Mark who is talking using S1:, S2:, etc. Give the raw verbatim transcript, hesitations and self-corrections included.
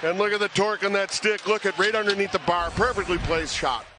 S1: And look at the torque on that stick. Look at right underneath the bar. Perfectly placed shot.